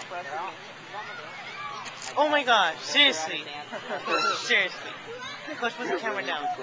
Oh my gosh, seriously. Seriously. Coach, put the camera down.